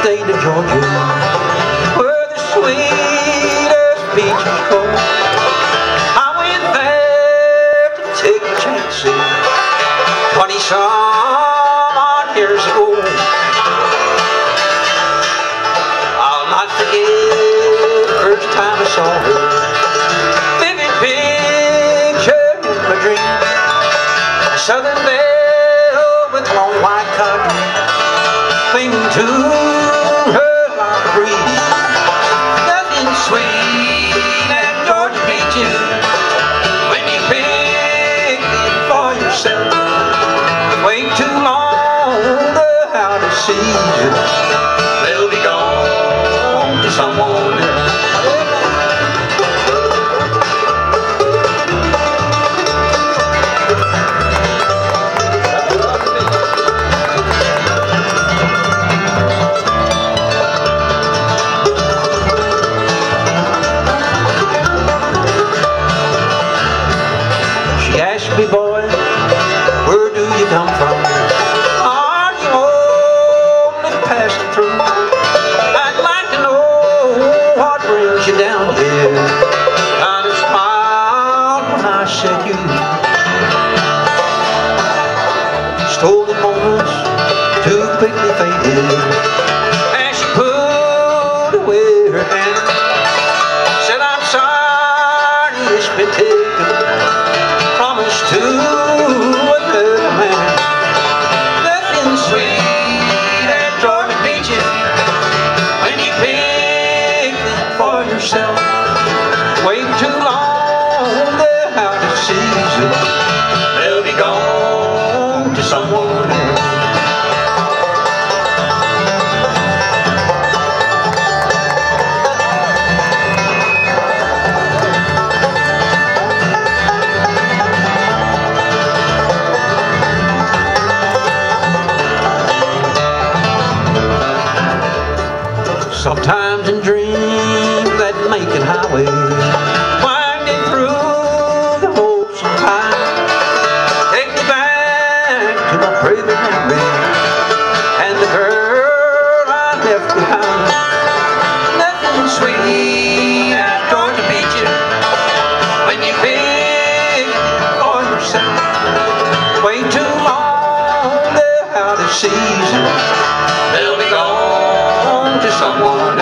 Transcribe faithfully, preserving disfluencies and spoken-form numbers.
state of Georgia, where the sweetest peaches grow. I went there to take a chance twenty some odd years ago. I'll not forget the first time I saw her. Vivid picture in my dream, a southern belle with long white cotton clinging to her like a breeze. Nothing sweet and Georgia peaches when you pick it for yourself. Wait too long, the outer season, they'll be gone to someone else. Me boy, where do you come from? Are you only passing through? I'd like to know what brings you down here. Kind of smiled when I said you. Stolen moments too quickly faded as she put away her hand. Said I'm sorry it's been taken. Promise to another man. Nothing sweet and Georgia peaches when you pick them for yourself. Wait too long, they're out of season, they'll be gone to someone else. Sometimes in dreams that making highway, winding through the wholesome pine, take me back to my private memory and the girl I left behind. Nothing sweet as Georgia peaches when you pick for yourself. Wait too long, they're out of season, they'll be gone to someone.